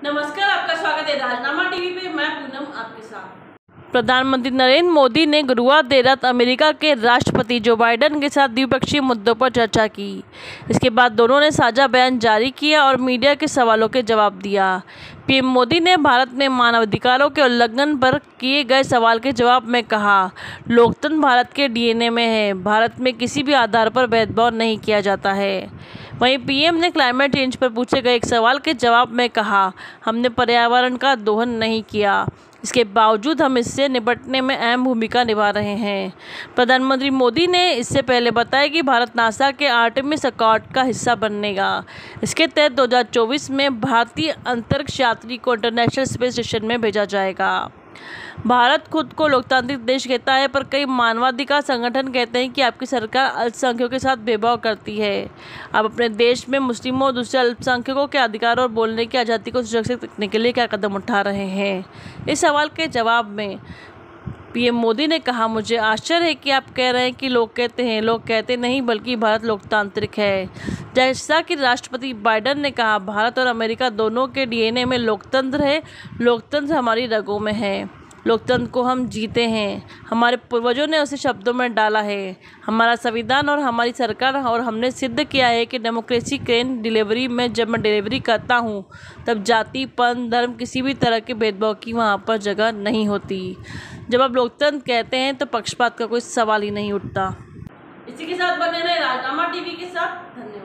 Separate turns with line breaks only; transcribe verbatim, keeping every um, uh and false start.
नमस्कार, आपका स्वागत है राजनामा टीवी पे। मैं पूनम आपके साथ। प्रधानमंत्री नरेंद्र मोदी ने गुरुवार देर रात अमेरिका के राष्ट्रपति जो बाइडेन के साथ द्विपक्षीय मुद्दों पर चर्चा की। इसके बाद दोनों ने साझा बयान जारी किया और मीडिया के सवालों के जवाब दिया। पीएम मोदी ने भारत में मानवाधिकारों के उल्लंघन पर किए गए सवाल के जवाब में कहा, लोकतंत्र भारत के डीएनए में है। भारत में किसी भी आधार पर भेदभाव नहीं किया जाता है। वहीं पीएम ने क्लाइमेट चेंज पर पूछे गए एक सवाल के जवाब में कहा, हमने पर्यावरण का दोहन नहीं किया, इसके बावजूद हम इससे निपटने में अहम भूमिका निभा रहे हैं। प्रधानमंत्री मोदी ने इससे पहले बताया कि भारत नासा के आर्टेमिस अकॉर्ड का हिस्सा बनेगा। इसके तहत दो हज़ार चौबीस में भारतीय अंतरिक्ष यात्री को इंटरनेशनल स्पेस स्टेशन में भेजा जाएगा। भारत खुद को लोकतांत्रिक देश कहता है, पर कई मानवाधिकार संगठन कहते हैं कि आपकी सरकार अल्पसंख्यकों के साथ भेदभाव करती है। आप अपने देश में मुस्लिमों और दूसरे अल्पसंख्यकों के अधिकारों और बोलने की आज़ादी को सुरक्षित रखने के लिए क्या कदम उठा रहे हैं। इस सवाल के जवाब में पीएम मोदी ने कहा, मुझे आश्चर्य है कि आप कह रहे हैं कि लोग कहते हैं। लोग कहते नहीं, बल्कि भारत लोकतांत्रिक है। जैसा कि राष्ट्रपति बाइडेन ने कहा, भारत और अमेरिका दोनों के डीएनए में लोकतंत्र है। लोकतंत्र हमारी रगों में है। लोकतंत्र को हम जीते हैं। हमारे पूर्वजों ने उसे शब्दों में डाला है। हमारा संविधान और हमारी सरकार, और हमने सिद्ध किया है कि डेमोक्रेसी क्रेन डिलीवरी में जब मैं डिलीवरी करता हूँ, तब जाति, पंथ, धर्म, किसी भी तरह के भेदभाव की वहाँ पर जगह नहीं होती। जब आप लोकतंत्र कहते हैं तो पक्षपात का कोई सवाल ही नहीं उठता। इसी के साथ बने रहे राजनामा टीवी के साथ। धन्यवाद।